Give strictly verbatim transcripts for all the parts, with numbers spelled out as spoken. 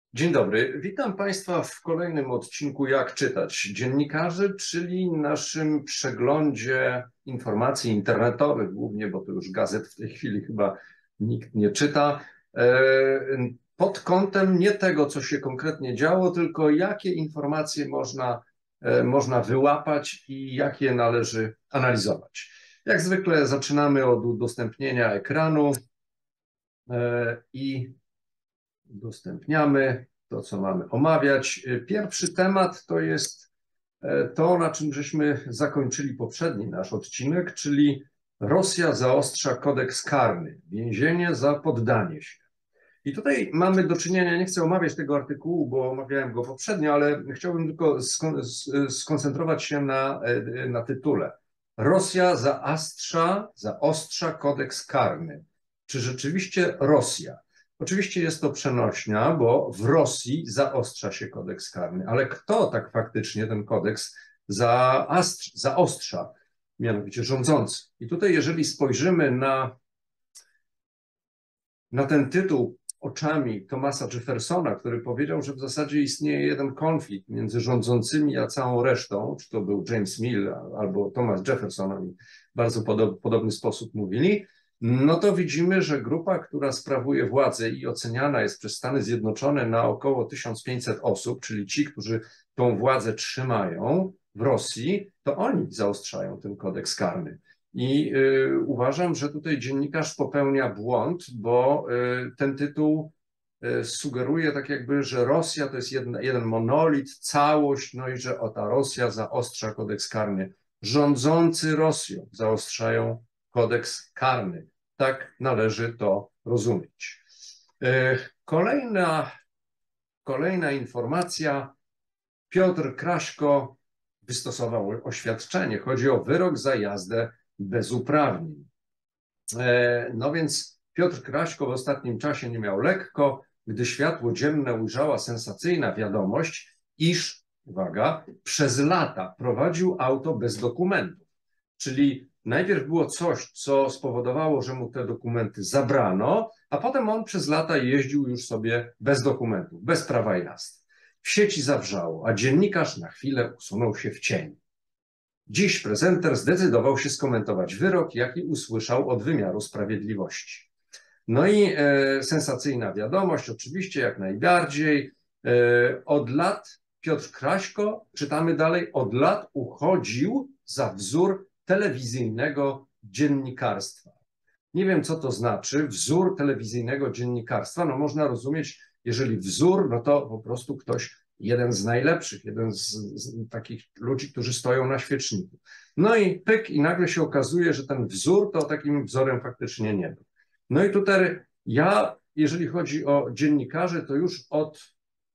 Dzień dobry, witam Państwa w kolejnym odcinku Jak czytać dziennikarzy, czyli naszym przeglądzie informacji internetowych, głównie, bo to już gazet w tej chwili chyba nikt nie czyta, pod kątem nie tego, co się konkretnie działo, tylko jakie informacje można, można wyłapać i jakie należy analizować. Jak zwykle zaczynamy od udostępnienia ekranu i udostępniamy to, co mamy omawiać. Pierwszy temat to jest to, na czym żeśmy zakończyli poprzedni nasz odcinek, czyli Rosja zaostrza kodeks karny, więzienie za poddanie się. I tutaj mamy do czynienia, nie chcę omawiać tego artykułu, bo omawiałem go poprzednio, ale chciałbym tylko skoncentrować się na, na tytule. Rosja zaostrza, zaostrza kodeks karny. Czy rzeczywiście Rosja? Oczywiście jest to przenośnia, bo w Rosji zaostrza się kodeks karny, ale kto tak faktycznie ten kodeks zaostrza? Mianowicie rządzący. I tutaj, jeżeli spojrzymy na, na ten tytuł oczami Thomasa Jeffersona, który powiedział, że w zasadzie istnieje jeden konflikt między rządzącymi a całą resztą, czy to był James Mill albo Thomas Jefferson, oni w bardzo podob, podobny sposób mówili, no to widzimy, że grupa, która sprawuje władzę i oceniana jest przez Stany Zjednoczone na około tysiąc pięćset osób, czyli ci, którzy tą władzę trzymają w Rosji, to oni zaostrzają ten kodeks karny. I y, uważam, że tutaj dziennikarz popełnia błąd, bo y, ten tytuł y, sugeruje tak jakby, że Rosja to jest jeden, jeden monolit, całość, no i że o ta Rosja zaostrza kodeks karny. Rządzący Rosją zaostrzają kodeks karny. Tak należy to rozumieć. Y, kolejna, kolejna informacja. Piotr Kraśko wystosował oświadczenie. Chodzi o wyrok za jazdę bez uprawnień. No więc Piotr Kraśko w ostatnim czasie nie miał lekko, gdy światło dzienne ujrzała sensacyjna wiadomość, iż, uwaga, przez lata prowadził auto bez dokumentów. Czyli najpierw było coś, co spowodowało, że mu te dokumenty zabrano, a potem on przez lata jeździł już sobie bez dokumentów, bez prawa jazdy. W sieci zawrzało, a dziennikarz na chwilę usunął się w cień. Dziś prezenter zdecydował się skomentować wyrok, jaki usłyszał od wymiaru sprawiedliwości. No i e, sensacyjna wiadomość, oczywiście jak najbardziej. E, od lat Piotr Kraśko, czytamy dalej, od lat uchodził za wzór telewizyjnego dziennikarstwa. Nie wiem, co to znaczy, wzór telewizyjnego dziennikarstwa. No można rozumieć, jeżeli wzór, no to po prostu ktoś, jeden z najlepszych, jeden z, z takich ludzi, którzy stoją na świeczniku. No i pyk, i nagle się okazuje, że ten wzór to takim wzorem faktycznie nie był. No i tutaj ja, jeżeli chodzi o dziennikarzy, to już od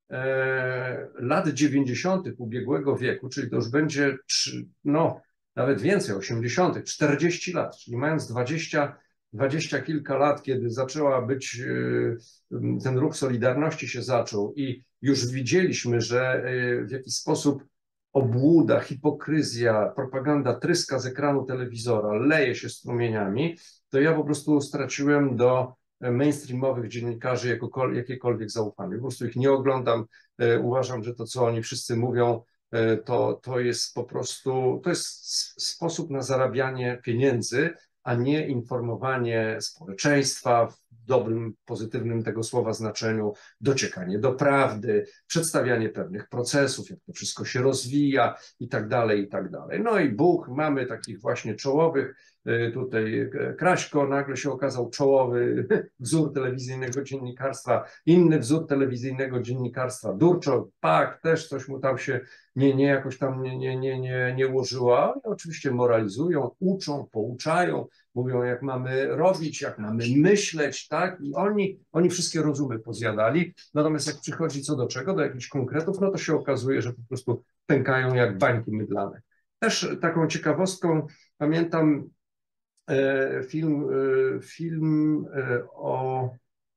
e, lat dziewięćdziesiątych ubiegłego wieku, czyli to już będzie, no nawet więcej, osiemdziesiątych, czterdzieści lat, czyli mając dwadzieścia, dwadzieścia kilka lat, kiedy zaczęła być, ten ruch Solidarności się zaczął i już widzieliśmy, że w jakiś sposób obłuda, hipokryzja, propaganda tryska z ekranu telewizora, leje się strumieniami, to ja po prostu straciłem do mainstreamowych dziennikarzy jakiekolwiek zaufanie. Po prostu ich nie oglądam, uważam, że to, co oni wszyscy mówią, to, to jest po prostu, to jest sposób na zarabianie pieniędzy, a nie informowanie społeczeństwa w dobrym, pozytywnym tego słowa znaczeniu, dociekanie do prawdy, przedstawianie pewnych procesów, jak to wszystko się rozwija i tak dalej, i tak dalej. No i Bóg, mamy takich właśnie czołowych, tutaj Kraśko nagle się okazał czołowy wzór telewizyjnego dziennikarstwa, inny wzór telewizyjnego dziennikarstwa, Durczok, Pak, też coś mu tam się nie, nie jakoś tam nie, nie, nie, nie, nie ułożyło. Oni oczywiście moralizują, uczą, pouczają, mówią, jak mamy robić, jak mamy myśleć, tak? I oni, oni wszystkie rozumy pozjadali. Natomiast jak przychodzi co do czego, do jakichś konkretów, no to się okazuje, że po prostu pękają jak bańki mydlane. Też taką ciekawostką pamiętam e, film, e, film e, o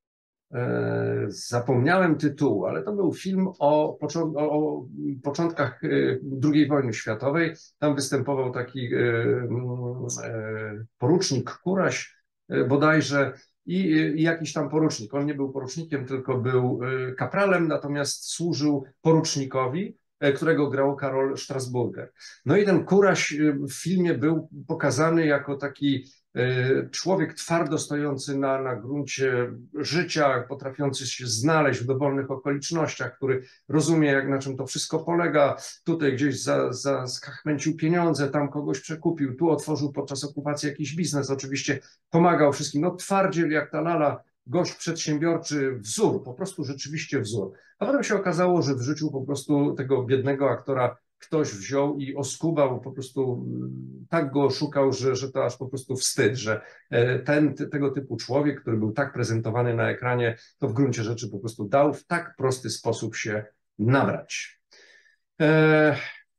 zapomniałem tytułu, ale to był film o, począ o początkach drugiej wojny światowej. Tam występował taki porucznik Kuraś bodajże i, i jakiś tam porucznik. On nie był porucznikiem, tylko był kapralem, natomiast służył porucznikowi, którego grał Karol Strasburger. No i ten Kuraś w filmie był pokazany jako taki człowiek twardo stojący na, na gruncie życia, potrafiący się znaleźć w dowolnych okolicznościach, który rozumie, jak, na czym to wszystko polega. Tutaj gdzieś za, za skachmęcił pieniądze, tam kogoś przekupił, tu otworzył podczas okupacji jakiś biznes, oczywiście pomagał wszystkim. No twardziel jak ta lala, gość przedsiębiorczy, wzór, po prostu rzeczywiście wzór. A potem się okazało, że w życiu po prostu tego biednego aktora ktoś wziął i oskubał, po prostu tak go oszukał, że, że to aż po prostu wstyd, że ten, tego typu człowiek, który był tak prezentowany na ekranie, to w gruncie rzeczy po prostu dał w tak prosty sposób się nabrać. E,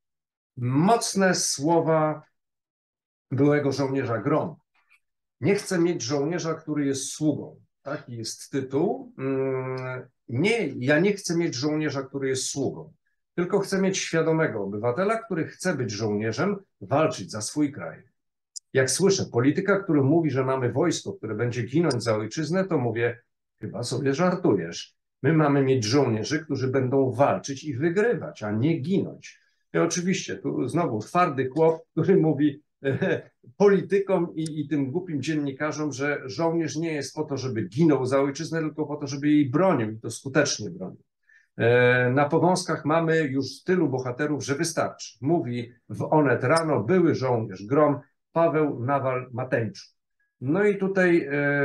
mocne słowa byłego żołnierza Grom. Nie chcę mieć żołnierza, który jest sługą. Taki jest tytuł. Nie, ja nie chcę mieć żołnierza, który jest sługą. Tylko chcę mieć świadomego obywatela, który chce być żołnierzem, walczyć za swój kraj. Jak słyszę polityka, który mówi, że mamy wojsko, które będzie ginąć za ojczyznę, to mówię, chyba sobie żartujesz. My mamy mieć żołnierzy, którzy będą walczyć i wygrywać, a nie ginąć. I oczywiście tu znowu twardy chłop, który mówi e, politykom i, i tym głupim dziennikarzom, że żołnierz nie jest po to, żeby ginął za ojczyznę, tylko po to, żeby jej bronił i to skutecznie bronił. Na powązkach mamy już tylu bohaterów, że wystarczy. Mówi w Onet rano były żołnierz Grom, Paweł Nawal-Mateńczuk. No i tutaj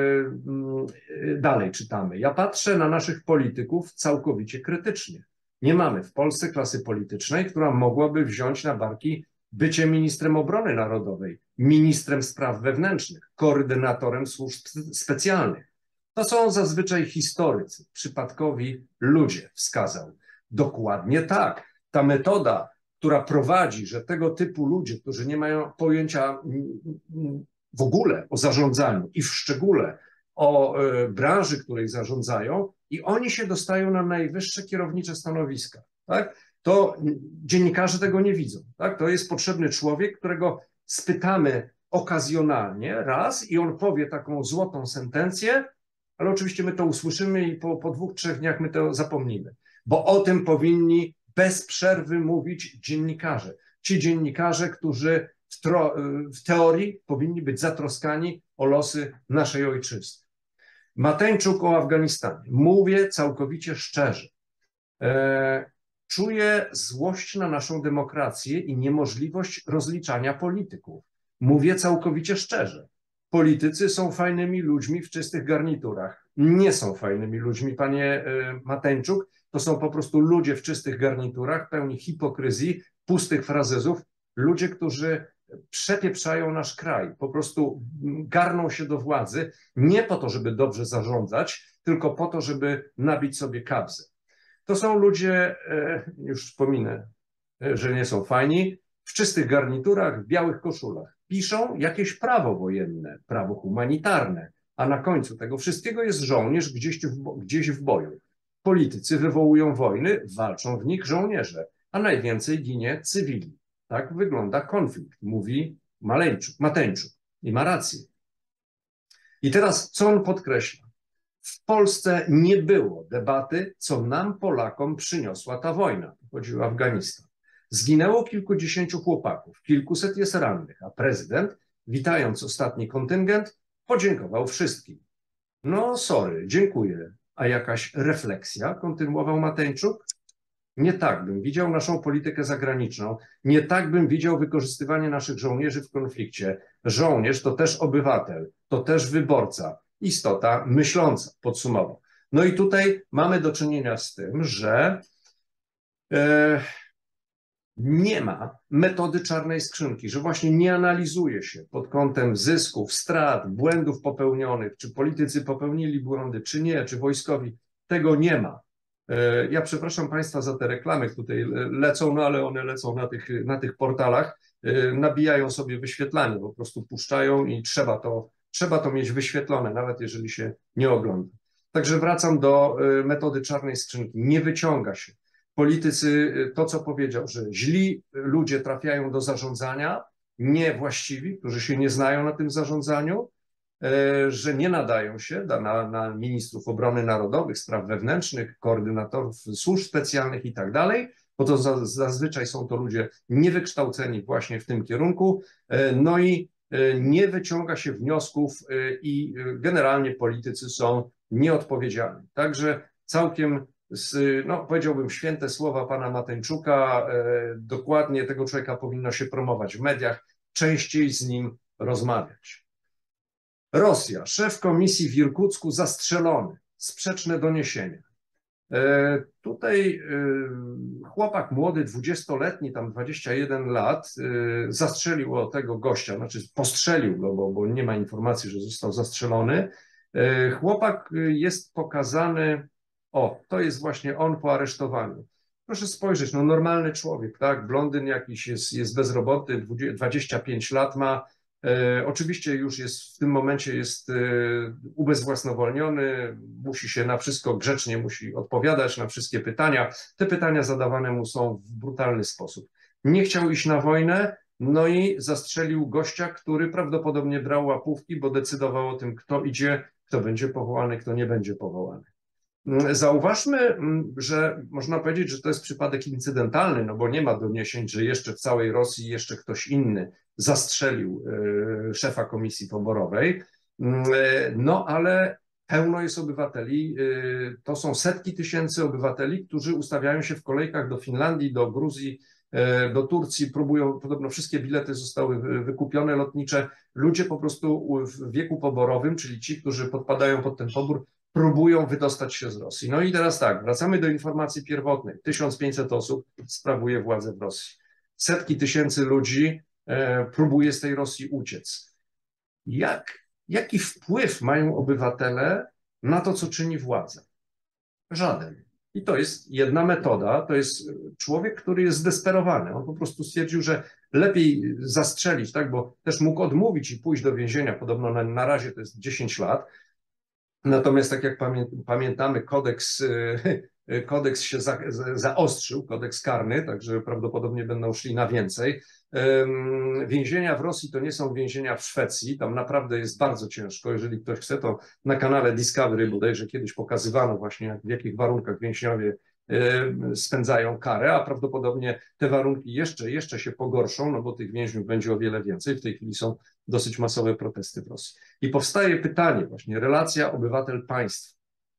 e, dalej czytamy. Ja patrzę na naszych polityków całkowicie krytycznie. Nie mamy w Polsce klasy politycznej, która mogłaby wziąć na barki bycie ministrem obrony narodowej, ministrem spraw wewnętrznych, koordynatorem służb specjalnych. To są zazwyczaj historycy, przypadkowi ludzie, wskazał. Dokładnie tak. Ta metoda, która prowadzi, że tego typu ludzie, którzy nie mają pojęcia w ogóle o zarządzaniu i w szczególe o branży, której zarządzają, i oni się dostają na najwyższe kierownicze stanowiska. Tak? To dziennikarze tego nie widzą. Tak? To jest potrzebny człowiek, którego spytamy okazjonalnie raz i on powie taką złotą sentencję, ale oczywiście my to usłyszymy i po, po dwóch, trzech dniach my to zapomnimy, bo o tym powinni bez przerwy mówić dziennikarze. Ci dziennikarze, którzy w, tro, w teorii powinni być zatroskani o losy naszej ojczyzny. Mateńczuk o Afganistanie. Mówię całkowicie szczerze. E, czuję złość na naszą demokrację i niemożliwość rozliczania polityków. Mówię całkowicie szczerze. Politycy są fajnymi ludźmi w czystych garniturach. Nie są fajnymi ludźmi, panie Mateńczuk. To są po prostu ludzie w czystych garniturach, pełni hipokryzji, pustych frazesów. Ludzie, którzy przepieprzają nasz kraj. Po prostu garną się do władzy nie po to, żeby dobrze zarządzać, tylko po to, żeby nabić sobie kabzę. To są ludzie, już wspominę, że nie są fajni, w czystych garniturach, w białych koszulach. Piszą jakieś prawo wojenne, prawo humanitarne, a na końcu tego wszystkiego jest żołnierz gdzieś w, gdzieś w boju. Politycy wywołują wojny, walczą w nich żołnierze, a najwięcej ginie cywili. Tak wygląda konflikt, mówi Maleńczuk, Mateńczuk i ma rację. I teraz, co on podkreśla? W Polsce nie było debaty, co nam, Polakom, przyniosła ta wojna. Chodzi o Afganistan. Zginęło kilkudziesięciu chłopaków, kilkuset jest rannych, a prezydent, witając ostatni kontyngent, podziękował wszystkim. No sorry, dziękuję. A jakaś refleksja, kontynuował Mateńczuk? Nie tak bym widział naszą politykę zagraniczną, nie tak bym widział wykorzystywanie naszych żołnierzy w konflikcie. Żołnierz to też obywatel, to też wyborca, istota myśląca, podsumował. No i tutaj mamy do czynienia z tym, że e, nie ma metody czarnej skrzynki, że właśnie nie analizuje się pod kątem zysków, strat, błędów popełnionych, czy politycy popełnili błędy, czy nie, czy wojskowi. Tego nie ma. Ja przepraszam Państwa za te reklamy, tutaj lecą, no ale one lecą na tych, na tych portalach, nabijają sobie wyświetlanie, po prostu puszczają i trzeba to, trzeba to mieć wyświetlone, nawet jeżeli się nie ogląda. Także wracam do metody czarnej skrzynki. Nie wyciąga się. Politycy, to co powiedział, że źli ludzie trafiają do zarządzania, niewłaściwi, którzy się nie znają na tym zarządzaniu, że nie nadają się na, na ministrów obrony narodowych, spraw wewnętrznych, koordynatorów służb specjalnych i tak dalej, bo to zazwyczaj są to ludzie niewykształceni właśnie w tym kierunku, no i nie wyciąga się wniosków i generalnie politycy są nieodpowiedzialni. Także całkiem, no powiedziałbym, święte słowa pana Mateńczuka, dokładnie tego człowieka powinno się promować w mediach, częściej z nim rozmawiać. Rosja, szef komisji w Irkucku zastrzelony, sprzeczne doniesienia. Tutaj chłopak młody, dwudziestoletni, tam dwadzieścia jeden lat, zastrzelił tego gościa, znaczy postrzelił go, bo, bo nie ma informacji, że został zastrzelony. Chłopak jest pokazany, o, to jest właśnie on po aresztowaniu. Proszę spojrzeć, no normalny człowiek, tak, blondyn jakiś jest, jest bezrobotny, dwadzieścia pięć lat ma, e, oczywiście już jest w tym momencie jest e, ubezwłasnowolniony, musi się na wszystko grzecznie, musi odpowiadać na wszystkie pytania. Te pytania zadawane mu są w brutalny sposób. Nie chciał iść na wojnę, no i zastrzelił gościa, który prawdopodobnie brał łapówki, bo decydował o tym, kto idzie, kto będzie powołany, kto nie będzie powołany. Zauważmy, że można powiedzieć, że to jest przypadek incydentalny, no bo nie ma doniesień, że jeszcze w całej Rosji jeszcze ktoś inny zastrzelił szefa komisji poborowej, no ale pełno jest obywateli, to są setki tysięcy obywateli, którzy ustawiają się w kolejkach do Finlandii, do Gruzji, do Turcji, próbują, podobno wszystkie bilety zostały wykupione lotnicze, ludzie po prostu w wieku poborowym, czyli ci, którzy podpadają pod ten pobór, próbują wydostać się z Rosji. No i teraz tak, wracamy do informacji pierwotnej. tysiąc pięćset osób sprawuje władzę w Rosji. Setki tysięcy ludzi e, próbuje z tej Rosji uciec. Jak, jaki wpływ mają obywatele na to, co czyni władza? Żaden. I to jest jedna metoda, to jest człowiek, który jest zdesperowany. On po prostu stwierdził, że lepiej zastrzelić, tak, bo też mógł odmówić i pójść do więzienia, podobno na, na razie to jest dziesięć lat. Natomiast tak jak pamię pamiętamy, kodeks, kodeks się za, zaostrzył, kodeks karny, także prawdopodobnie będą szli na więcej. Więzienia w Rosji to nie są więzienia w Szwecji, tam naprawdę jest bardzo ciężko. Jeżeli ktoś chce, to na kanale Discovery bodajże kiedyś pokazywano właśnie, w jakich warunkach więźniowie spędzają karę, a prawdopodobnie te warunki jeszcze, jeszcze się pogorszą, no bo tych więźniów będzie o wiele więcej. W tej chwili są dosyć masowe protesty w Rosji. I powstaje pytanie właśnie, relacja obywatel-państwo.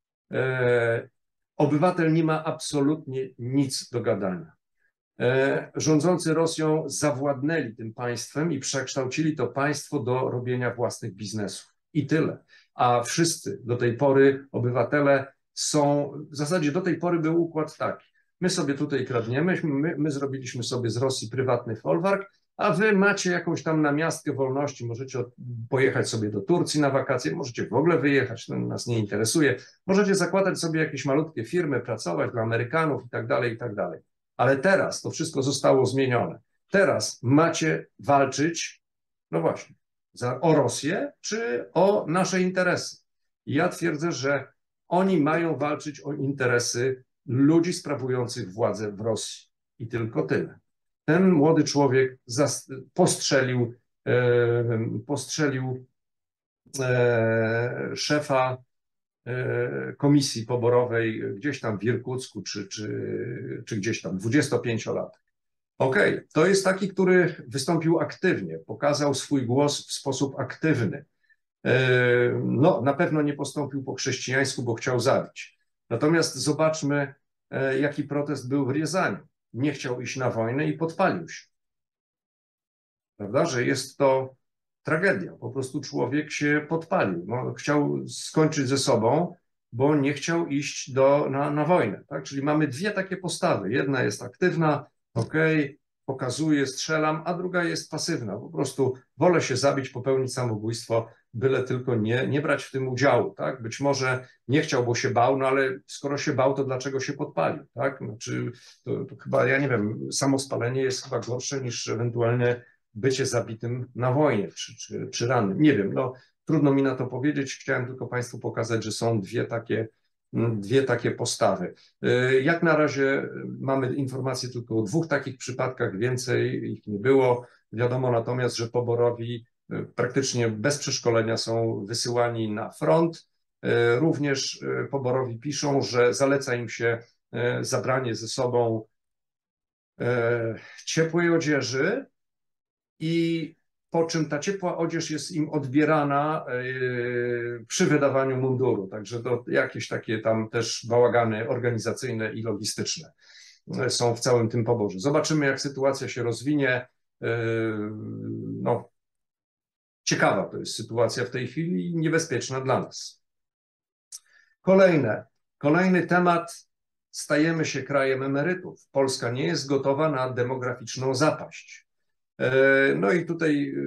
E, obywatel nie ma absolutnie nic do gadania. E, rządzący Rosją zawładnęli tym państwem i przekształcili to państwo do robienia własnych biznesów. I tyle. A wszyscy do tej pory obywatele są, w zasadzie do tej pory był układ taki. My sobie tutaj kradniemy, my, my zrobiliśmy sobie z Rosji prywatny folwark, a wy macie jakąś tam namiastkę wolności, możecie pojechać sobie do Turcji na wakacje, możecie w ogóle wyjechać, to nas nie interesuje, możecie zakładać sobie jakieś malutkie firmy, pracować dla Amerykanów i tak dalej, i tak dalej. Ale teraz to wszystko zostało zmienione. Teraz macie walczyć, no właśnie, za, o Rosję czy o nasze interesy. I ja twierdzę, że oni mają walczyć o interesy ludzi sprawujących władzę w Rosji. I tylko tyle. Ten młody człowiek postrzelił, e, postrzelił e, szefa e, komisji poborowej gdzieś tam w Irkucku, czy, czy, czy gdzieś tam, dwudziestopięciolatek. Okej, okay. To jest taki, który wystąpił aktywnie, pokazał swój głos w sposób aktywny. No, na pewno nie postąpił po chrześcijańsku, bo chciał zabić. Natomiast zobaczmy, jaki protest był w Riazaniu. Nie chciał iść na wojnę i podpalił się. Prawda, że jest to tragedia. Po prostu człowiek się podpalił. No, chciał skończyć ze sobą, bo nie chciał iść do, na, na wojnę. Tak? Czyli mamy dwie takie postawy. Jedna jest aktywna, okej, okay, pokazuje, strzelam, a druga jest pasywna. Po prostu wolę się zabić, popełnić samobójstwo, byle tylko nie, nie brać w tym udziału. Tak? Być może nie chciał, bo się bał, no ale skoro się bał, to dlaczego się podpalił? Tak? Znaczy, to, to chyba, ja nie wiem, samospalenie jest chyba gorsze niż ewentualnie bycie zabitym na wojnie, czy, czy, czy rannym. Nie wiem, no trudno mi na to powiedzieć. Chciałem tylko Państwu pokazać, że są dwie takie Dwie takie postawy. Jak na razie mamy informacje tylko o dwóch takich przypadkach, więcej ich nie było. Wiadomo natomiast, że poborowi praktycznie bez przeszkolenia są wysyłani na front. Również poborowi piszą, że zaleca im się zabranie ze sobą ciepłej odzieży i po czym ta ciepła odzież jest im odbierana przy wydawaniu munduru. Także to jakieś takie tam też bałagany organizacyjne i logistyczne są w całym tym poborze. Zobaczymy, jak sytuacja się rozwinie. No, ciekawa to jest sytuacja w tej chwili i niebezpieczna dla nas. Kolejne, kolejny temat. Stajemy się krajem emerytów. Polska nie jest gotowa na demograficzną zapaść. No i tutaj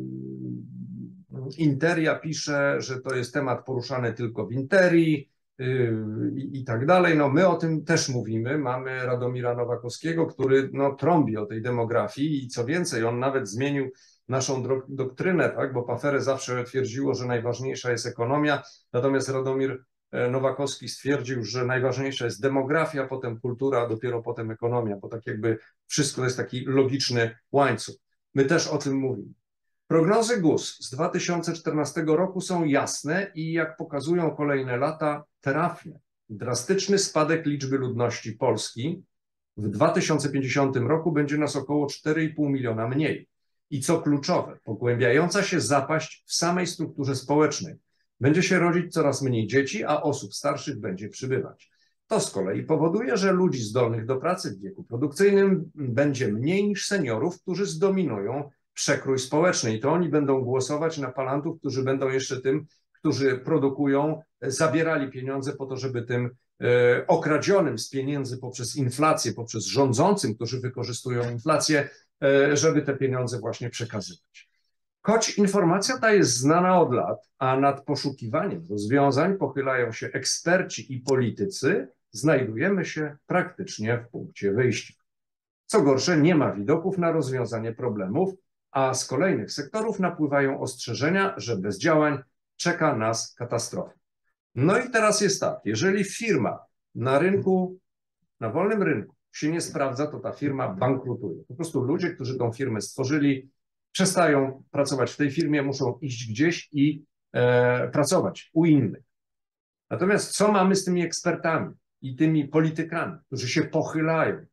Interia pisze, że to jest temat poruszany tylko w Interii i, i tak dalej. No my o tym też mówimy. Mamy Radomira Nowakowskiego, który no, trąbi o tej demografii i co więcej, on nawet zmienił naszą doktrynę, tak? Bo Pafere zawsze twierdziło, że najważniejsza jest ekonomia, natomiast Radomir Nowakowski stwierdził, że najważniejsza jest demografia, potem kultura, a dopiero potem ekonomia, bo tak jakby wszystko jest taki logiczny łańcuch. My też o tym mówimy. Prognozy G U S z dwa tysiące czternastego roku są jasne i jak pokazują kolejne lata, trafne. Drastyczny spadek liczby ludności Polski. W dwa tysiące pięćdziesiątym roku będzie nas około cztery i pół miliona mniej. I co kluczowe, pogłębiająca się zapaść w samej strukturze społecznej. Będzie się rodzić coraz mniej dzieci, a osób starszych będzie przybywać. To z kolei powoduje, że ludzi zdolnych do pracy w wieku produkcyjnym będzie mniej niż seniorów, którzy zdominują przekrój społeczny. I to oni będą głosować na palantów, którzy będą jeszcze tym, którzy produkują, zabierali pieniądze po to, żeby tym e, okradzionym z pieniędzy poprzez inflację, poprzez rządzącym, którzy wykorzystują inflację, e, żeby te pieniądze właśnie przekazywać. Choć informacja ta jest znana od lat, a nad poszukiwaniem rozwiązań pochylają się eksperci i politycy, znajdujemy się praktycznie w punkcie wyjścia. Co gorsze, nie ma widoków na rozwiązanie problemów, a z kolejnych sektorów napływają ostrzeżenia, że bez działań czeka nas katastrofa. No i teraz jest tak, jeżeli firma na rynku, na wolnym rynku się nie sprawdza, to ta firma bankrutuje. Po prostu ludzie, którzy tą firmę stworzyli, przestają pracować w tej firmie, muszą iść gdzieś i e, pracować u innych. Natomiast co mamy z tymi ekspertami i tymi politykami, którzy się pochylają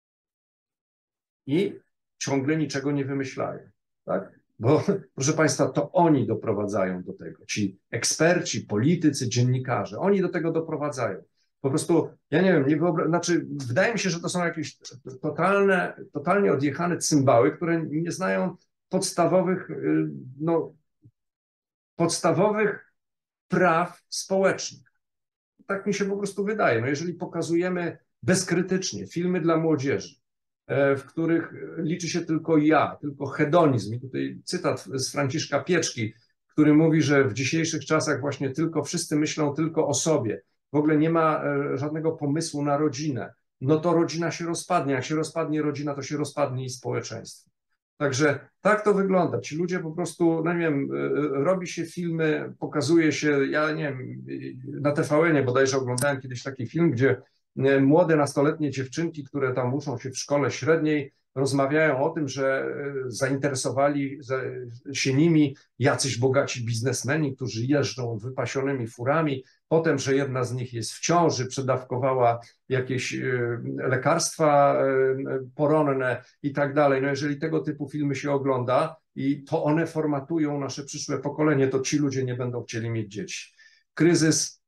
i ciągle niczego nie wymyślają, tak? Bo, proszę Państwa, to oni doprowadzają do tego, ci eksperci, politycy, dziennikarze, oni do tego doprowadzają. Po prostu, ja nie wiem, nie wyobrażam, znaczy wydaje mi się, że to są jakieś totalne, totalnie odjechane cymbały, które nie znają podstawowych, no, podstawowych praw społecznych. Tak mi się po prostu wydaje. No jeżeli pokazujemy bezkrytycznie filmy dla młodzieży, w których liczy się tylko ja, tylko hedonizm. I tutaj cytat z Franciszka Pieczki, który mówi, że w dzisiejszych czasach właśnie tylko wszyscy myślą tylko o sobie. W ogóle nie ma żadnego pomysłu na rodzinę. No to rodzina się rozpadnie. Jak się rozpadnie rodzina, to się rozpadnie i społeczeństwo. Także tak to wygląda. Ci ludzie po prostu, no nie wiem, robi się filmy, pokazuje się, ja nie wiem, na T V N-ie bodajże oglądałem kiedyś taki film, gdzie młode nastoletnie dziewczynki, które tam uczą się w szkole średniej, rozmawiają o tym, że zainteresowali się nimi jacyś bogaci biznesmeni, którzy jeżdżą wypasionymi furami, potem, że jedna z nich jest w ciąży, przedawkowała jakieś lekarstwa poronne i tak dalej. No jeżeli tego typu filmy się ogląda i to one formatują nasze przyszłe pokolenie, to ci ludzie nie będą chcieli mieć dzieci. Kryzys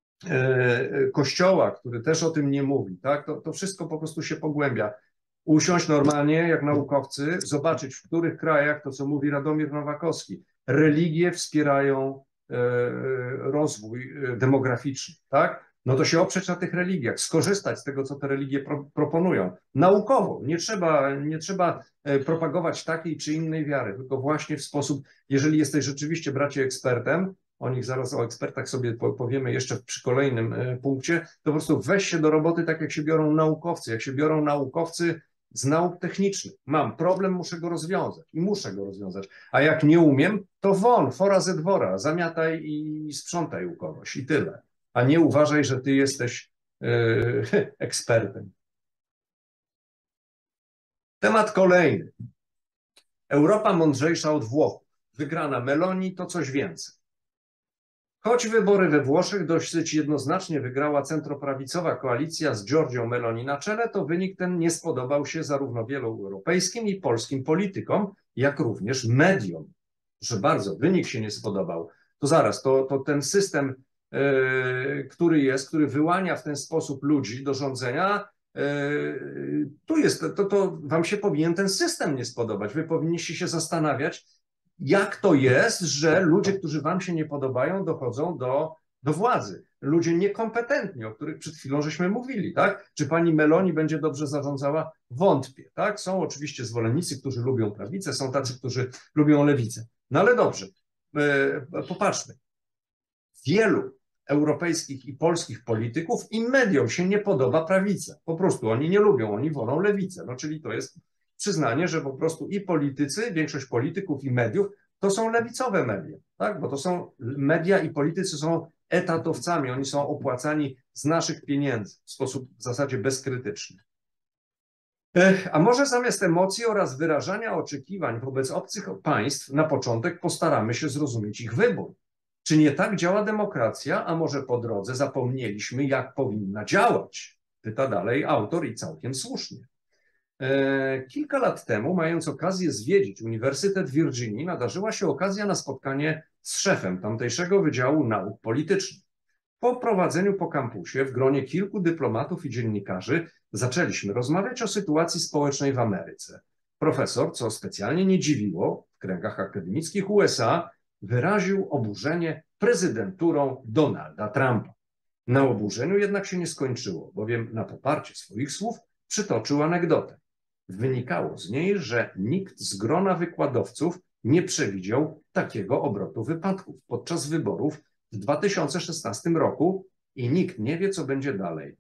Kościoła, który też o tym nie mówi, tak? To, to wszystko po prostu się pogłębia. Usiąść normalnie, jak naukowcy, zobaczyć, w których krajach, to co mówi Radomir Nowakowski, religie wspierają e, rozwój demograficzny, tak? No to się oprzeć na tych religiach, skorzystać z tego, co te religie pro, proponują. Naukowo, nie trzeba, nie trzeba propagować takiej czy innej wiary, tylko właśnie w sposób, jeżeli jesteś rzeczywiście, bracie, ekspertem, o nich zaraz, o ekspertach sobie powiemy jeszcze przy kolejnym punkcie, to po prostu weź się do roboty tak, jak się biorą naukowcy, jak się biorą naukowcy z nauk technicznych. Mam problem, muszę go rozwiązać i muszę go rozwiązać, a jak nie umiem, to won, fora ze dwora, zamiataj i sprzątaj u kogoś i tyle, a nie uważaj, że ty jesteś yy, ekspertem. Temat kolejny. Europa mądrzejsza od Włochów. wygrana Meloni to coś więcej. Choć wybory we Włoszech dosyć jednoznacznie wygrała centroprawicowa koalicja z Giorgią Meloni na czele, to wynik ten nie spodobał się zarówno wielu europejskim i polskim politykom, jak również mediom. Proszę bardzo, wynik się nie spodobał. To zaraz, to, to ten system, yy, który jest, który wyłania w ten sposób ludzi do rządzenia, yy, tu jest, to, to wam się powinien ten system nie spodobać. Wy powinniście się zastanawiać, jak to jest, że ludzie, którzy wam się nie podobają, dochodzą do, do władzy. Ludzie niekompetentni, o których przed chwilą żeśmy mówili, tak? Czy pani Meloni będzie dobrze zarządzała? Wątpię, tak? Są oczywiście zwolennicy, którzy lubią prawicę, są tacy, którzy lubią lewicę. No ale dobrze, e, popatrzmy. Wielu europejskich i polskich polityków i mediom się nie podoba prawica. Po prostu oni nie lubią, oni wolą lewicę. No czyli to jest przyznanie, że po prostu i politycy, większość polityków i mediów to są lewicowe media, tak? Bo to są media i politycy są etatowcami, oni są opłacani z naszych pieniędzy w sposób w zasadzie bezkrytyczny. A może zamiast emocji oraz wyrażania oczekiwań wobec obcych państw na początek postaramy się zrozumieć ich wybór. Czy nie tak działa demokracja, a może po drodze zapomnieliśmy, jak powinna działać? Pyta dalej autor i całkiem słusznie. Kilka lat temu, mając okazję zwiedzić Uniwersytet Virginii, nadarzyła się okazja na spotkanie z szefem tamtejszego Wydziału Nauk Politycznych. Po prowadzeniu po kampusie w gronie kilku dyplomatów i dziennikarzy zaczęliśmy rozmawiać o sytuacji społecznej w Ameryce. Profesor, co specjalnie nie dziwiło, w kręgach akademickich U S A wyraził oburzenie prezydenturą Donalda Trumpa. Na oburzeniu jednak się nie skończyło, bowiem na poparcie swoich słów przytoczył anegdotę. Wynikało z niej, że nikt z grona wykładowców nie przewidział takiego obrotu wypadków podczas wyborów w dwa tysiące szesnastym roku i nikt nie wie, co będzie dalej.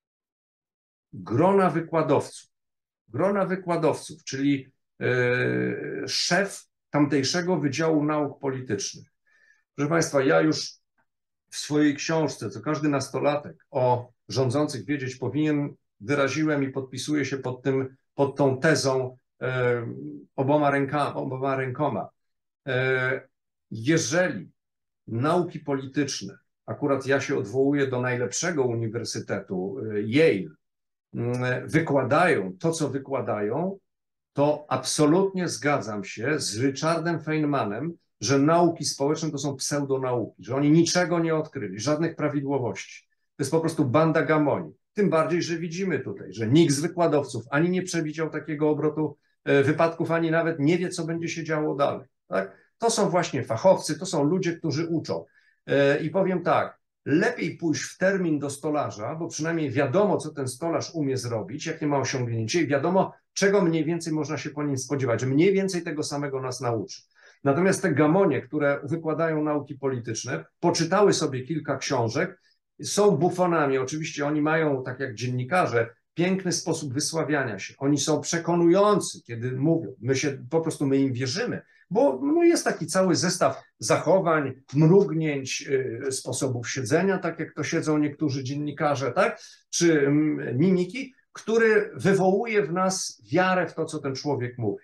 Grona wykładowców, grona wykładowców, czyli yy, szef tamtejszego Wydziału Nauk Politycznych. Proszę Państwa, ja już w swojej książce, co każdy nastolatek o rządzących wiedzieć powinien, wyraziłem i podpisuję się pod, tym, pod tą tezą e, oboma, ręka, oboma rękoma. E, jeżeli nauki polityczne, akurat ja się odwołuję do najlepszego uniwersytetu, e, Yale, e, wykładają to, co wykładają, to absolutnie zgadzam się z Richardem Feynmanem, że nauki społeczne to są pseudonauki, że oni niczego nie odkryli, żadnych prawidłowości. To jest po prostu banda gamoni. Tym bardziej, że widzimy tutaj, że nikt z wykładowców ani nie przewidział takiego obrotu wypadków, ani nawet nie wie, co będzie się działo dalej. Tak? To są właśnie fachowcy, to są ludzie, którzy uczą. I powiem tak, lepiej pójść w termin do stolarza, bo przynajmniej wiadomo, co ten stolarz umie zrobić, jakie ma osiągnięcie i wiadomo, czego mniej więcej można się po nim spodziewać, że mniej więcej tego samego nas nauczy. Natomiast te gamonie, które wykładają nauki polityczne, poczytały sobie kilka książek, są bufonami. Oczywiście oni mają, tak jak dziennikarze, piękny sposób wysławiania się. Oni są przekonujący, kiedy mówią. My się, po prostu my im wierzymy, bo no, jest taki cały zestaw zachowań, mrugnięć, yy, sposobów siedzenia, tak jak to siedzą niektórzy dziennikarze, tak? Czy yy, mimiki, który wywołuje w nas wiarę w to, co ten człowiek mówi.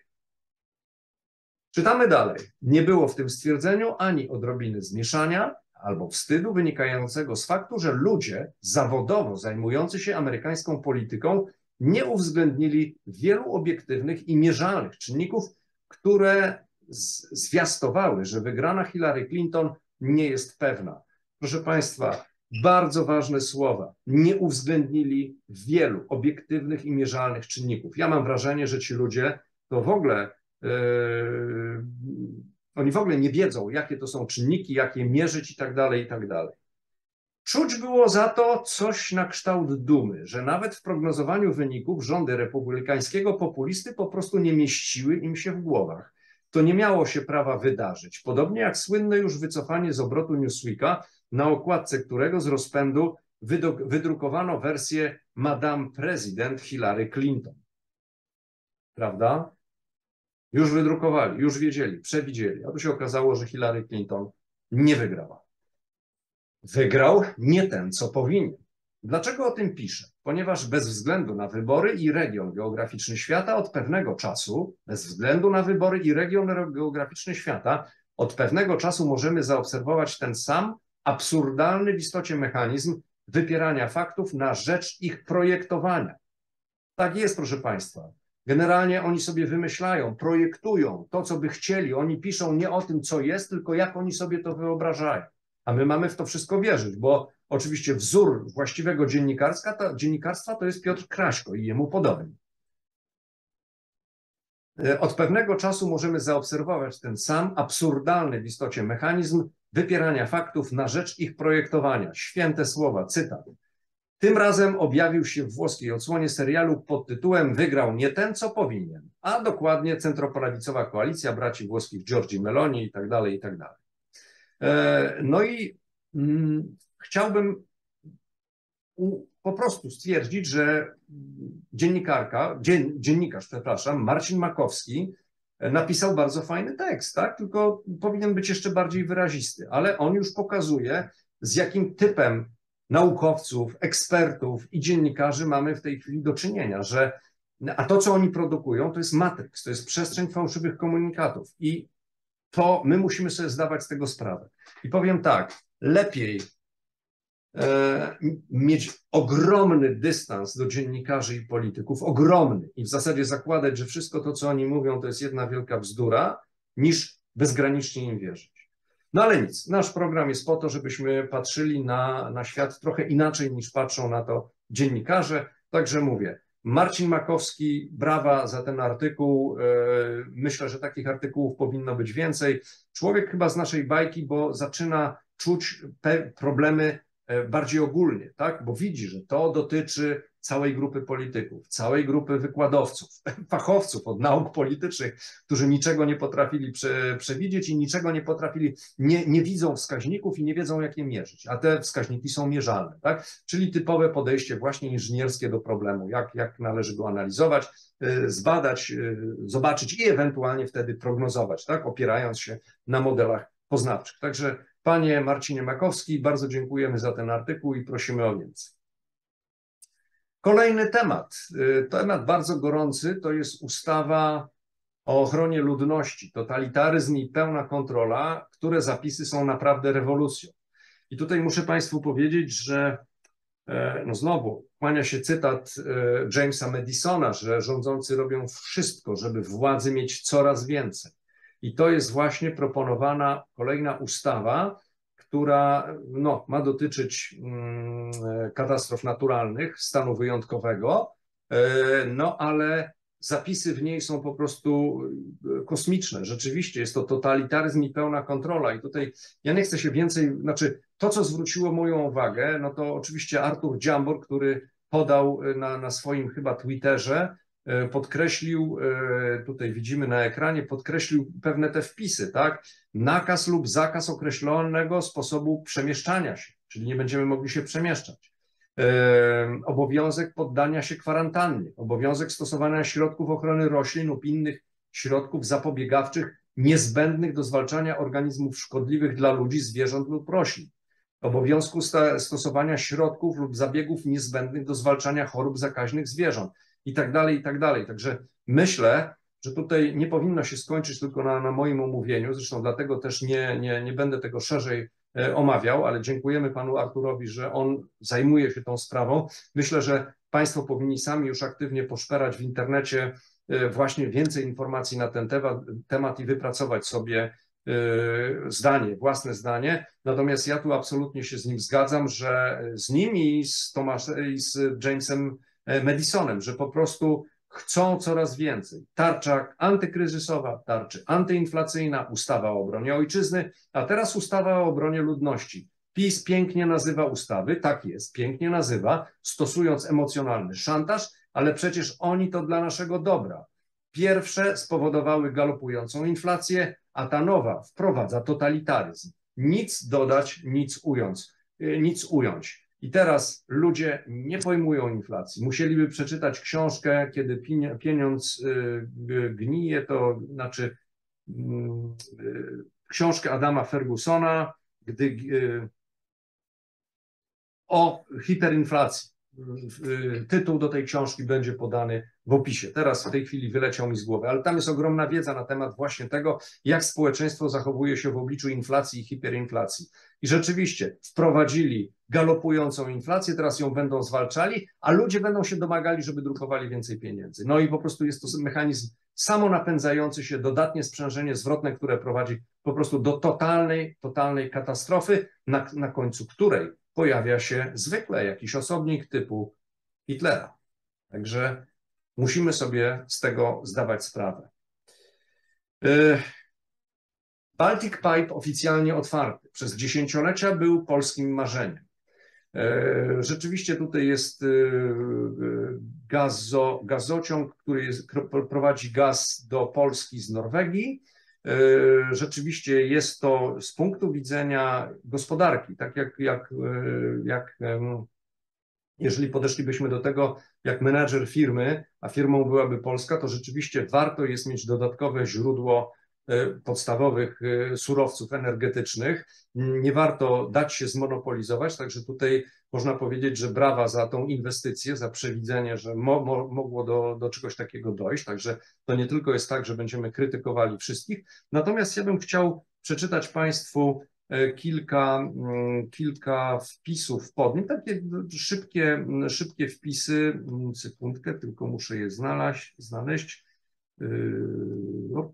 Czytamy dalej. Nie było w tym stwierdzeniu ani odrobiny zmieszania albo wstydu wynikającego z faktu, że ludzie zawodowo zajmujący się amerykańską polityką nie uwzględnili wielu obiektywnych i mierzalnych czynników, które zwiastowały, że wygrana Hillary Clinton nie jest pewna. Proszę Państwa, bardzo ważne słowa. Nie uwzględnili wielu obiektywnych i mierzalnych czynników. Ja mam wrażenie, że ci ludzie to w ogóle Yy, oni w ogóle nie wiedzą, jakie to są czynniki, jak je mierzyć i tak dalej, i tak dalej. Czuć było za to coś na kształt dumy, że nawet w prognozowaniu wyników rządy republikańskiego populisty po prostu nie mieściły im się w głowach. To nie miało się prawa wydarzyć. Podobnie jak słynne już wycofanie z obrotu Newsweeka, na okładce którego z rozpędu wydrukowano wersję Madame Prezydent Hillary Clinton. Prawda? Już wydrukowali, już wiedzieli, przewidzieli. A tu się okazało, że Hillary Clinton nie wygrała. Wygrał nie ten, co powinien. Dlaczego o tym piszę? ponieważ bez względu na wybory i region geograficzny świata od pewnego czasu, bez względu na wybory i region geograficzny świata, od pewnego czasu możemy zaobserwować ten sam absurdalny w istocie mechanizm wypierania faktów na rzecz ich projektowania. Tak jest, proszę Państwa. Generalnie oni sobie wymyślają, projektują to, co by chcieli. Oni piszą nie o tym, co jest, tylko jak oni sobie to wyobrażają. A my mamy w to wszystko wierzyć, bo oczywiście wzór właściwego dziennikarstwa to, dziennikarstwa to jest Piotr Kraśko i jemu podobny. Od pewnego czasu możemy zaobserwować ten sam absurdalny w istocie mechanizm wypierania faktów na rzecz ich projektowania. Święte słowa, cytat. Tym razem objawił się w włoskiej odsłonie serialu pod tytułem Wygrał nie ten, co powinien, a dokładnie centroprawicowa koalicja braci włoskich Giorgi Meloni i tak dalej, i tak dalej. No i mm, chciałbym u, po prostu stwierdzić, że dziennikarka, dzien, dziennikarz, przepraszam, Marcin Makowski napisał bardzo fajny tekst, tak? Tylko powinien być jeszcze bardziej wyrazisty, ale on już pokazuje, z jakim typem naukowców, ekspertów i dziennikarzy mamy w tej chwili do czynienia, że a to, co oni produkują, to jest matryks, to jest przestrzeń fałszywych komunikatów i to my musimy sobie zdawać z tego sprawę. I powiem tak, lepiej e, mieć ogromny dystans do dziennikarzy i polityków, ogromny i w zasadzie zakładać, że wszystko to, co oni mówią, to jest jedna wielka bzdura, niż bezgranicznie im wierzyć. No ale nic, nasz program jest po to, żebyśmy patrzyli na, na świat trochę inaczej niż patrzą na to dziennikarze. Także mówię, Marcin Makowski, brawa za ten artykuł. Myślę, że takich artykułów powinno być więcej. Człowiek chyba z naszej bajki, bo zaczyna czuć problemy bardziej ogólnie, tak? Bo widzi, że to dotyczy całej grupy polityków, całej grupy wykładowców, fachowców od nauk politycznych, którzy niczego nie potrafili prze, przewidzieć i niczego nie potrafili, nie, nie widzą wskaźników i nie wiedzą, jak je mierzyć, a te wskaźniki są mierzalne, tak? Czyli typowe podejście właśnie inżynierskie do problemu, jak, jak należy go analizować, zbadać, zobaczyć i ewentualnie wtedy prognozować, tak? Opierając się na modelach poznawczych. Także panie Marcinie Makowski, bardzo dziękujemy za ten artykuł i prosimy o więcej. Kolejny temat, temat bardzo gorący, to jest ustawa o ochronie ludności, totalitaryzm i pełna kontrola, które zapisy są naprawdę rewolucją. I tutaj muszę Państwu powiedzieć, że no znowu kłania się cytat Jamesa Madisona, że rządzący robią wszystko, żeby władzy mieć coraz więcej. I to jest właśnie proponowana kolejna ustawa, która no, ma dotyczyć mm, katastrof naturalnych, stanu wyjątkowego, no ale zapisy w niej są po prostu kosmiczne. Rzeczywiście jest to totalitaryzm i pełna kontrola. I tutaj ja nie chcę się więcej, znaczy to, co zwróciło moją uwagę, no to oczywiście Artur Dziambor, który podał na, na swoim chyba Twitterze, podkreślił, tutaj widzimy na ekranie, podkreślił pewne te wpisy, tak? Nakaz lub zakaz określonego sposobu przemieszczania się, czyli nie będziemy mogli się przemieszczać. Obowiązek poddania się kwarantannie, obowiązek stosowania środków ochrony roślin lub innych środków zapobiegawczych niezbędnych do zwalczania organizmów szkodliwych dla ludzi, zwierząt lub roślin. Obowiązku stosowania środków lub zabiegów niezbędnych do zwalczania chorób zakaźnych zwierząt. I tak dalej, i tak dalej. Także myślę, że tutaj nie powinno się skończyć tylko na, na moim omówieniu, zresztą dlatego też nie, nie, nie będę tego szerzej e, omawiał, ale dziękujemy panu Arturowi, że on zajmuje się tą sprawą. Myślę, że państwo powinni sami już aktywnie poszperać w internecie e, właśnie więcej informacji na ten temat, temat i wypracować sobie e, zdanie, własne zdanie. Natomiast ja tu absolutnie się z nim zgadzam, że z nim i z, Tomasz, i z Jamesem Madisonem, że po prostu chcą coraz więcej. Tarcza antykryzysowa, tarcza antyinflacyjna, ustawa o obronie ojczyzny, a teraz ustawa o obronie ludności. PiS pięknie nazywa ustawy, tak jest, pięknie nazywa, stosując emocjonalny szantaż, ale przecież oni to dla naszego dobra. Pierwsze spowodowały galopującą inflację, a ta nowa wprowadza totalitaryzm. Nic dodać, nic ująć. Nic ująć. I teraz ludzie nie pojmują inflacji. Musieliby przeczytać książkę, kiedy pieniądz gnije, to znaczy książkę Adama Fergusona, gdy o hiperinflacji. tytuł do tej książki będzie podany w opisie. Teraz w tej chwili wyleciał mi z głowy, ale tam jest ogromna wiedza na temat właśnie tego, jak społeczeństwo zachowuje się w obliczu inflacji i hiperinflacji. I rzeczywiście wprowadzili galopującą inflację, teraz ją będą zwalczali, a ludzie będą się domagali, żeby drukowali więcej pieniędzy. No i po prostu jest to mechanizm samonapędzający się, dodatnie sprzężenie zwrotne, które prowadzi po prostu do totalnej, totalnej katastrofy, na, na końcu której pojawia się zwykle jakiś osobnik typu Hitlera. Także musimy sobie z tego zdawać sprawę. Baltic Pipe oficjalnie otwarty. Przez dziesięciolecia był polskim marzeniem. Rzeczywiście tutaj jest gazo, gazociąg, który jest, prowadzi gaz do Polski z Norwegii. Rzeczywiście jest to z punktu widzenia gospodarki, tak jak, jak, jak jeżeli podeszlibyśmy do tego jak menadżer firmy, a firmą byłaby Polska, to rzeczywiście warto jest mieć dodatkowe źródło podstawowych surowców energetycznych. Nie warto dać się zmonopolizować, także tutaj można powiedzieć, że brawa za tą inwestycję, za przewidzenie, że mo, mo, mogło do, do czegoś takiego dojść, także to nie tylko jest tak, że będziemy krytykowali wszystkich. Natomiast ja bym chciał przeczytać Państwu kilka, kilka wpisów pod nim, takie szybkie, szybkie wpisy, sekundkę, tylko muszę je znaleźć, znaleźć. Yy,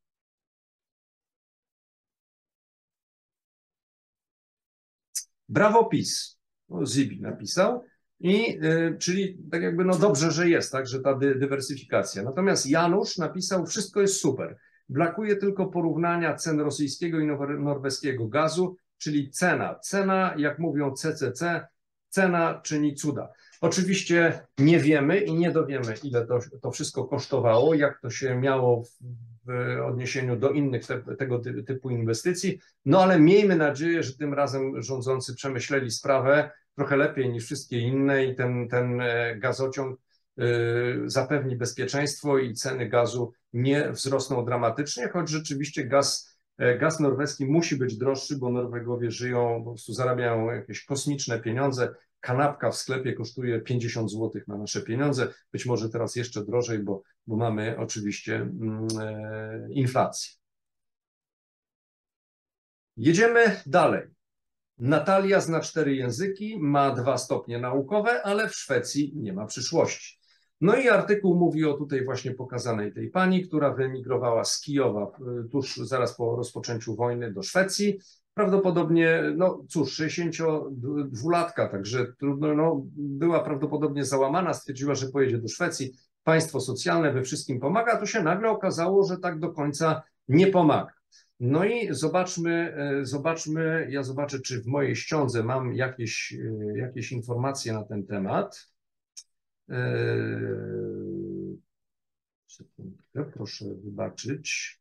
Brawo PiS, no, Zibi napisał, i, y, czyli tak jakby no dobrze, że jest, tak, że ta dy, dywersyfikacja. Natomiast Janusz napisał, wszystko jest super, brakuje tylko porównania cen rosyjskiego i norweskiego gazu, czyli cena. Cena, jak mówią C C C, cena czyni cuda. Oczywiście nie wiemy i nie dowiemy, ile to, to wszystko kosztowało, jak to się miało w, w odniesieniu do innych te, tego typu inwestycji, no ale miejmy nadzieję, że tym razem rządzący przemyśleli sprawę trochę lepiej niż wszystkie inne i ten, ten gazociąg y, zapewni bezpieczeństwo i ceny gazu nie wzrosną dramatycznie, choć rzeczywiście gaz, gaz norweski musi być droższy, bo Norwegowie żyją, po prostu zarabiają jakieś kosmiczne pieniądze. Kanapka w sklepie kosztuje pięćdziesiąt złotych na nasze pieniądze, być może teraz jeszcze drożej, bo, bo mamy oczywiście mm, e, inflację. Jedziemy dalej. Natalia zna cztery języki, ma dwa stopnie naukowe, ale w Szwecji nie ma przyszłości. No i artykuł mówi o tutaj właśnie pokazanej tej pani, która wyemigrowała z Kijowa tuż zaraz po rozpoczęciu wojny do Szwecji. Prawdopodobnie, no cóż, sześćdziesięciodwulatka, także trudno, no, była prawdopodobnie załamana, stwierdziła, że pojedzie do Szwecji, państwo socjalne we wszystkim pomaga, a tu się nagle okazało, że tak do końca nie pomaga. No i zobaczmy, zobaczmy, ja zobaczę, czy w mojej ściądze mam jakieś, jakieś informacje na ten temat. Sekundkę, proszę wybaczyć.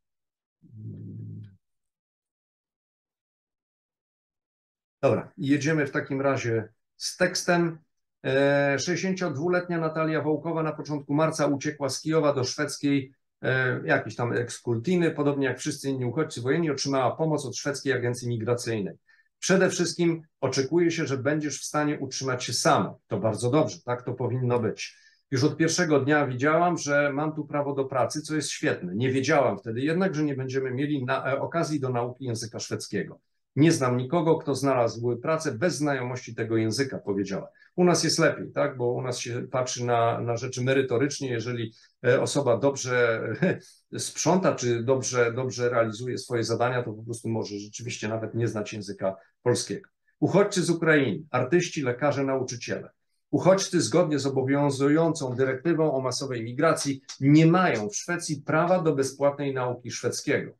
Dobra, jedziemy w takim razie z tekstem. sześćdziesięciodwuletnia Natalia Wołkowa na początku marca uciekła z Kijowa do szwedzkiej jakiejś tam ekskultiny, podobnie jak wszyscy inni uchodźcy wojenni, otrzymała pomoc od szwedzkiej agencji migracyjnej. Przede wszystkim oczekuje się, że będziesz w stanie utrzymać się sama. To bardzo dobrze, tak to powinno być. Już od pierwszego dnia widziałam, że mam tu prawo do pracy, co jest świetne. Nie wiedziałam wtedy jednak, że nie będziemy mieli na, okazji do nauki języka szwedzkiego. Nie znam nikogo, kto znalazł pracę bez znajomości tego języka, powiedziała. U nas jest lepiej, tak? Bo u nas się patrzy na, na rzeczy merytorycznie. Jeżeli osoba dobrze sprząta, czy dobrze, dobrze realizuje swoje zadania, to po prostu może rzeczywiście nawet nie znać języka polskiego. Uchodźcy z Ukrainy, artyści, lekarze, nauczyciele. Uchodźcy zgodnie z obowiązującą dyrektywą o masowej migracji nie mają w Szwecji prawa do bezpłatnej nauki szwedzkiego.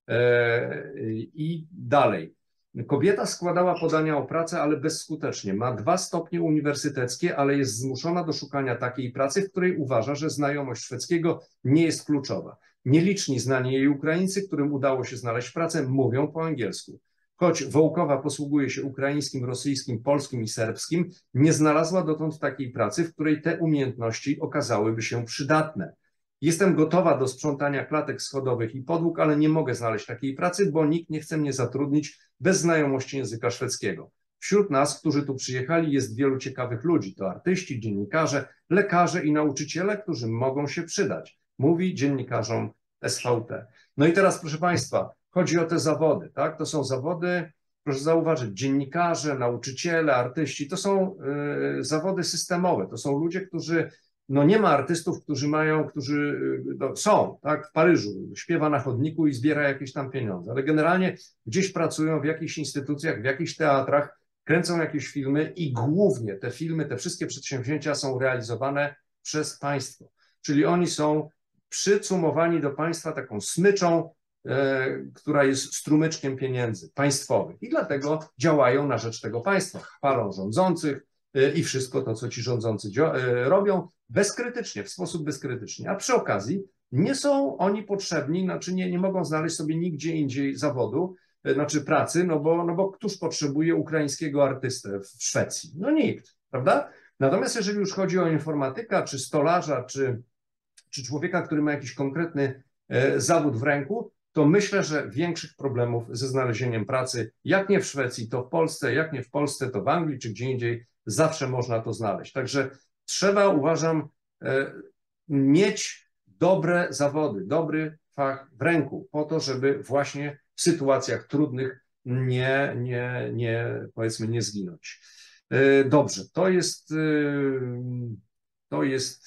I dalej. Kobieta składała podania o pracę, ale bezskutecznie. Ma dwa stopnie uniwersyteckie, ale jest zmuszona do szukania takiej pracy, w której uważa, że znajomość szwedzkiego nie jest kluczowa. Nieliczni znani jej Ukraińcy, którym udało się znaleźć pracę, mówią po angielsku. Choć Wołkowa posługuje się ukraińskim, rosyjskim, polskim i serbskim, nie znalazła dotąd takiej pracy, w której te umiejętności okazałyby się przydatne. Jestem gotowa do sprzątania klatek schodowych i podłóg, ale nie mogę znaleźć takiej pracy, bo nikt nie chce mnie zatrudnić bez znajomości języka szwedzkiego. Wśród nas, którzy tu przyjechali, jest wielu ciekawych ludzi. To artyści, dziennikarze, lekarze i nauczyciele, którzy mogą się przydać, mówi dziennikarzom S V T. No i teraz, proszę Państwa, chodzi o te zawody, tak? To są zawody, proszę zauważyć, dziennikarze, nauczyciele, artyści, to są y, zawody systemowe, to są ludzie, którzy, no nie ma artystów, którzy mają, którzy no, są, tak, w Paryżu, śpiewa na chodniku i zbiera jakieś tam pieniądze, ale generalnie gdzieś pracują w jakichś instytucjach, w jakichś teatrach, kręcą jakieś filmy i głównie te filmy, te wszystkie przedsięwzięcia są realizowane przez państwo, czyli oni są przycumowani do państwa taką smyczą, która jest strumyczkiem pieniędzy państwowych i dlatego działają na rzecz tego państwa, chwalą rządzących i wszystko to, co ci rządzący robią bezkrytycznie, w sposób bezkrytyczny, a przy okazji nie są oni potrzebni, znaczy nie, nie mogą znaleźć sobie nigdzie indziej zawodu, znaczy pracy, no bo, no bo któż potrzebuje ukraińskiego artystę w Szwecji? No nikt, prawda? Natomiast jeżeli już chodzi o informatyka, czy stolarza, czy, czy człowieka, który ma jakiś konkretny zawód w ręku, to myślę, że większych problemów ze znalezieniem pracy, jak nie w Szwecji, to w Polsce, jak nie w Polsce, to w Anglii, czy gdzie indziej, zawsze można to znaleźć. Także trzeba, uważam, mieć dobre zawody, dobry fach w ręku, po to, żeby właśnie w sytuacjach trudnych nie, nie, nie powiedzmy, nie zginąć. Dobrze, to jest, to jest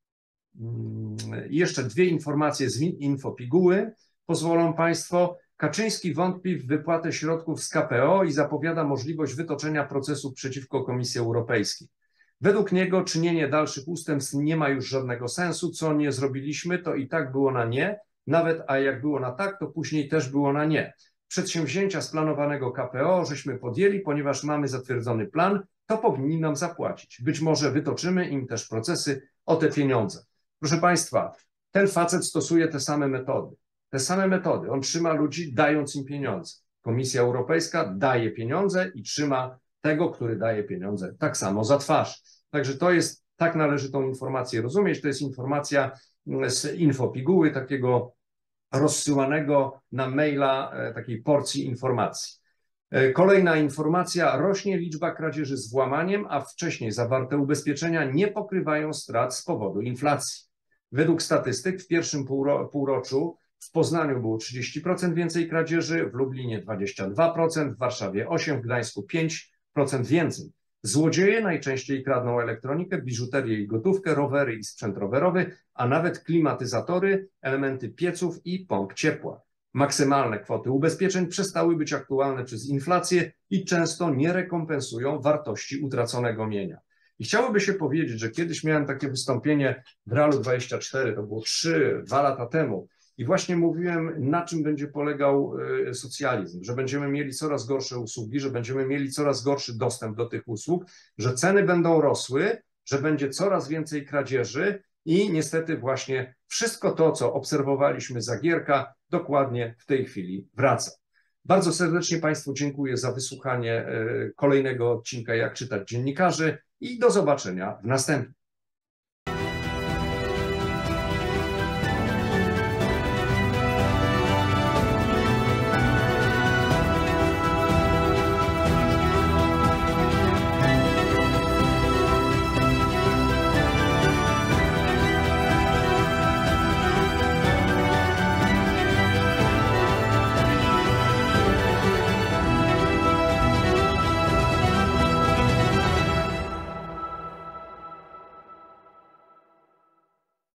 jeszcze dwie informacje z Infopiguły. Pozwolą Państwo, Kaczyński wątpi w wypłatę środków z K P O i zapowiada możliwość wytoczenia procesu przeciwko Komisji Europejskiej. Według niego czynienie dalszych ustępstw nie ma już żadnego sensu, co nie zrobiliśmy, to i tak było na nie, nawet a jak było na tak, to później też było na nie. Przedsięwzięcia z planowanego K P O żeśmy podjęli, ponieważ mamy zatwierdzony plan, to powinni nam zapłacić. Być może wytoczymy im też procesy o te pieniądze. Proszę Państwa, ten facet stosuje te same metody. Te same metody. On trzyma ludzi, dając im pieniądze. Komisja Europejska daje pieniądze i trzyma tego, który daje pieniądze, tak samo za twarz. Także to jest, tak należy tą informację rozumieć. To jest informacja z Infopiguły, takiego rozsyłanego na maila, takiej porcji informacji. Kolejna informacja. Rośnie liczba kradzieży z włamaniem, a wcześniej zawarte ubezpieczenia nie pokrywają strat z powodu inflacji. Według statystyk w pierwszym półroczu w Poznaniu było trzydzieści procent więcej kradzieży, w Lublinie dwadzieścia dwa procent, w Warszawie osiem procent, w Gdańsku pięć procent więcej. Złodzieje najczęściej kradną elektronikę, biżuterię i gotówkę, rowery i sprzęt rowerowy, a nawet klimatyzatory, elementy pieców i pomp ciepła. Maksymalne kwoty ubezpieczeń przestały być aktualne przez inflację i często nie rekompensują wartości utraconego mienia. I chciałoby się powiedzieć, że kiedyś miałem takie wystąpienie w Realu dwadzieścia cztery, to było trzy dwa lata temu, i właśnie mówiłem, na czym będzie polegał socjalizm, że będziemy mieli coraz gorsze usługi, że będziemy mieli coraz gorszy dostęp do tych usług, że ceny będą rosły, że będzie coraz więcej kradzieży i niestety właśnie wszystko to, co obserwowaliśmy za Gierka, dokładnie w tej chwili wraca. Bardzo serdecznie Państwu dziękuję za wysłuchanie kolejnego odcinka Jak czytać dziennikarzy i do zobaczenia w następnym.